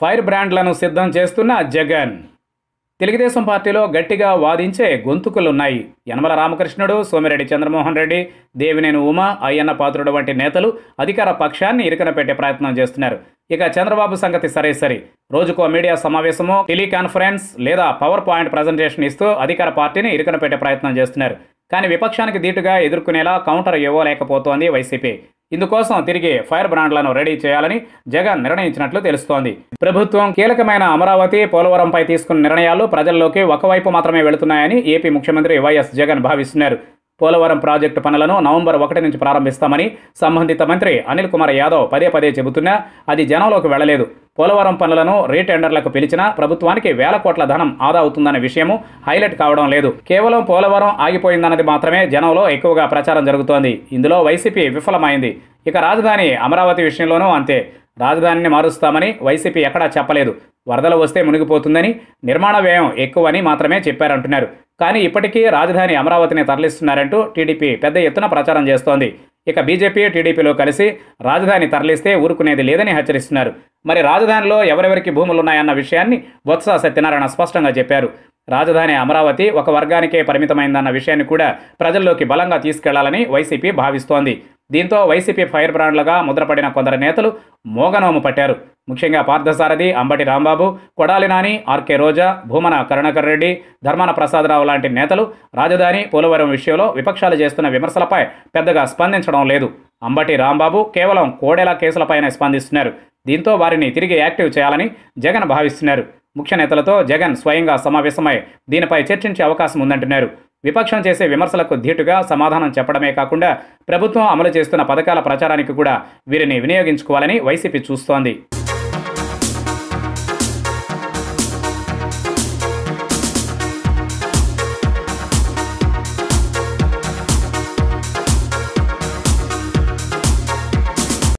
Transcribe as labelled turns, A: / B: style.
A: Fire బ్రాండ్లను సిద్ధం చేస్తున్న జగన్. తెలుగుదేశం పార్టీలో గట్టిగా వాదించే గొంతుకులున్నాయి. యనమల రామకృష్ణుడు, సోమిరెడ్డి చంద్రమోహన్ రెడ్డి, దేవినేని ఉమ, అయ్యన్న పాత్రుడు వంటి నేతలు అధికార పక్షాన్ని ఇరుకన పెట్టే ప్రయత్నం చేస్తున్నారు. ఇక చంద్రబాబు సంగతి సరే. రోజుకో మీడియా సమావేశమో, టెలికాన్ఫరెన్స్ లేదా పవర్ పాయింట్ ప్రజెంటేషన్ ఇస్తూ అధికార పార్టీని ఇరుకన పెట్టే ప్రయత్నం చేస్తున్నారు. కానీ విపక్షానికి ధీటుగా ఎదుర్కొనేలా కౌంటర్ ఇవ్వలేకపోతోంది వైసీపీ. ఇందుకోసం తిరిగి ఫైర్ బ్రాండ్లను రెడీ చేయాలని జగన్ నిర్ణయించినట్లు తెలుస్తోంది. ప్రభుత్వం కీలకమైన అమరావతి, పోలవరంపై తీసుకున్న నిర్ణయాలు ప్రజల్లోకి ఒకవైపు మాత్రమే వెళుతున్నాయని ఏపీ ముఖ్యమంత్రి వైఎస్ జగన్ భావిస్తున్నారు. పోలవరం ప్రాజెక్టు పనులను నవంబర్ 1 నుంచి ప్రారంభిస్తామని సంబంధిత మంత్రి అనిల్ కుమార్ యాదవ్ పదే చెబుతున్నా అది జనంలోకి వెళ్లలేదు. పోలవరం పనులను రీటెండర్లకు పిలిచినా ప్రభుత్వానికి వేల కోట్ల ధనం ఆదా అవుతుందనే విషయము హైలైట్ కావడం లేదు. కేవలం పోలవరం ఆగిపోయిందన్నది మాత్రమే జనంలో ఎక్కువగా ప్రచారం జరుగుతోంది. ఇందులో వైసీపీ విఫలమైంది. ఇక రాజధాని అమరావతి విషయంలోనూ అంతే. రాజధానిని మారుస్తామని వైసీపీ ఎక్కడా చెప్పలేదు. వరదలు వస్తే మునిగిపోతుందని, నిర్మాణ వ్యయం ఎక్కువని మాత్రమే చెప్పారంటున్నారు. కానీ ఇప్పటికీ రాజధాని అమరావతిని తరలిస్తున్నారంటూ టీడీపీ పెద్ద ఎత్తున ప్రచారం చేస్తోంది. ఇక బీజేపీ, టీడీపీలో కలిసి రాజధాని తరలిస్తే ఊరుకునేది లేదని హెచ్చరిస్తున్నారు. మరి రాజధానిలో ఎవరెవరికి భూములున్నాయన్న విషయాన్ని బొత్స సత్యనారాయణ స్పష్టంగా చెప్పారు. రాజధాని అమరావతి ఒక వర్గానికే పరిమితమైందన్న విషయాన్ని కూడా ప్రజల్లోకి బలంగా తీసుకెళ్లాలని వైసీపీ భావిస్తోంది. దీంతో వైసీపీ ఫైర్ బ్రాండ్లుగా ముద్రపడిన కొందరు నేతలు మోగనోము పట్టారు. ముఖ్యంగా పార్థసారథి, అంబటి రాంబాబు, కొడాలి నాని, ఆర్కే రోజా, భూమన కరుణాకర్ రెడ్డి, ధర్మాన ప్రసాదరావు లాంటి నేతలు రాజధాని, పోలవరం విషయంలో విపక్షాలు చేస్తున్న విమర్శలపై పెద్దగా స్పందించడం లేదు. అంబటి రాంబాబు కేవలం కోడెల కేసులపైనే స్పందిస్తున్నారు. దీంతో వారిని తిరిగి యాక్టివ్ చేయాలని జగన్ భావిస్తున్నారు. ముఖ్య నేతలతో జగన్ స్వయంగా సమావేశమై దీనిపై చర్చించే అవకాశం ఉందంటున్నారు. విపక్షం చేసే విమర్శలకు ధీటుగా సమాధానం చెప్పడమే కాకుండా ప్రభుత్వం అమలు చేస్తున్న పథకాల ప్రచారానికి కూడా వీరిని వినియోగించుకోవాలని వైసీపీ చూస్తోంది.